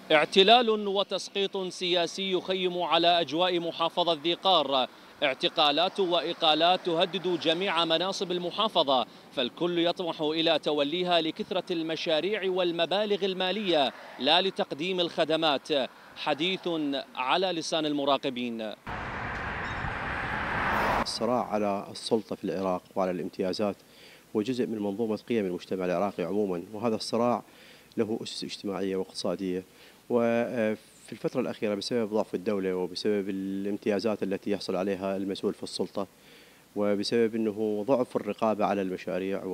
اعتلال وتسقيط سياسي يخيم على أجواء محافظة ذي قار، اعتقالات وإقالات تهدد جميع مناصب المحافظة، فالكل يطمح إلى توليها لكثرة المشاريع والمبالغ المالية لا لتقديم الخدمات. حديث على لسان المراقبين. الصراع على السلطة في العراق وعلى الامتيازات هو جزء من منظومة قيم المجتمع العراقي عموما، وهذا الصراع له أسس اجتماعية واقتصادية. وفي الفترة الأخيرة بسبب ضعف الدولة وبسبب الامتيازات التي يحصل عليها المسؤول في السلطة، وبسبب أنه ضعف الرقابة على المشاريع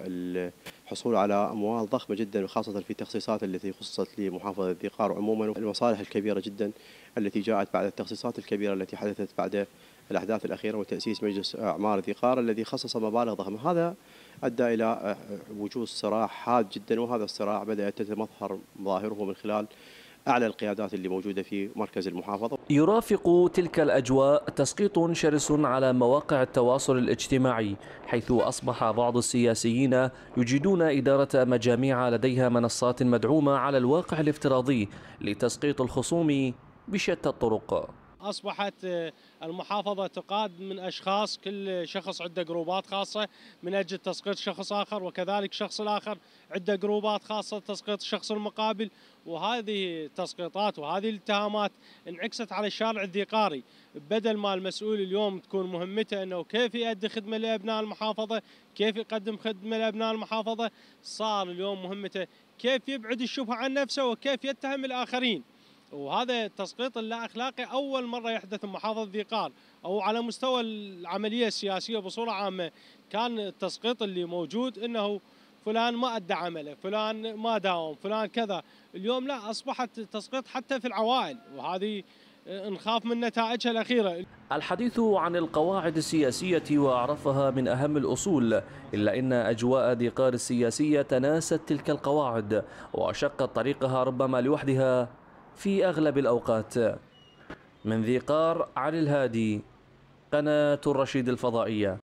والحصول على أموال ضخمة جدا، وخاصة في التخصيصات التي خصصت لمحافظة ذي قار عموما، المصالح الكبيرة جدا التي جاءت بعد التخصيصات الكبيرة التي حدثت بعد الأحداث الأخيرة وتأسيس مجلس أعمار ذي قار الذي خصص مبالغ ضخمة. هذا أدى إلى وجود صراع حاد جدا، وهذا الصراع بدأت تتمظهر مظاهره من خلال أعلى القيادات اللي موجودة في مركز المحافظة. يرافق تلك الأجواء تسقيط شرس على مواقع التواصل الاجتماعي، حيث أصبح بعض السياسيين يجيدون إدارة مجاميع لديها منصات مدعومة على الواقع الافتراضي لتسقيط الخصوم بشتى الطرق. أصبحت المحافظة تقاد من أشخاص، كل شخص عنده جروبات خاصة من أجل تسقيط شخص آخر، وكذلك الشخص الآخر عنده جروبات خاصة تسقيط الشخص المقابل. وهذه التسقيطات وهذه الاتهامات انعكست على الشارع الذيقاري، بدل ما المسؤول اليوم تكون مهمته أنه كيف يؤدي خدمة لأبناء المحافظة، كيف يقدم خدمة لأبناء المحافظة، صار اليوم مهمته كيف يبعد الشبهة عن نفسه وكيف يتهم الآخرين. وهذا التسقيط اللا أخلاقي أول مرة يحدث بمحافظة ذي قار، أو على مستوى العملية السياسية بصورة عامة. كان التسقيط اللي موجود أنه فلان ما أدى عمله، فلان ما داوم، فلان كذا. اليوم لا، أصبحت تسقيط حتى في العوائل، وهذه نخاف من نتائجها الأخيرة. الحديث عن القواعد السياسية وأعرفها من أهم الأصول، إلا أن أجواء ذي قار السياسية تناست تلك القواعد وشقت طريقها ربما لوحدها في أغلب الأوقات. من ذي قار، علي الهادي، قناة الرشيد الفضائية.